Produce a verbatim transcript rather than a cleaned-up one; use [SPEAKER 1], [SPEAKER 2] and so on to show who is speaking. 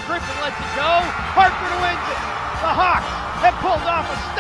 [SPEAKER 1] Griffin lets it go. Hartford wins it. The Hawks have pulled off a